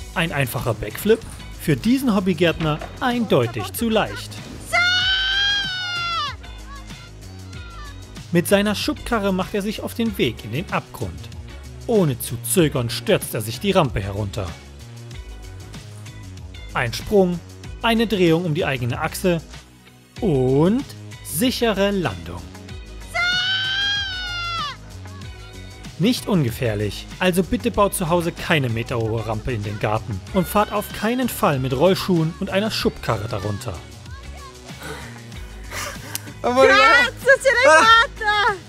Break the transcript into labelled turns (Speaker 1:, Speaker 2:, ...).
Speaker 1: Ein einfacher Backflip? Für diesen Hobbygärtner eindeutig zu leicht. Mit seiner Schubkarre macht er sich auf den Weg in den Abgrund. Ohne zu zögern stürzt er sich die Rampe herunter. Ein Sprung, eine Drehung um die eigene Achse und sichere Landung. Nicht ungefährlich, also bitte baut zu Hause keine meterhohe Rampe in den Garten und fahrt auf keinen Fall mit Rollschuhen und einer Schubkarre darunter.
Speaker 2: Grazie, signor Vater!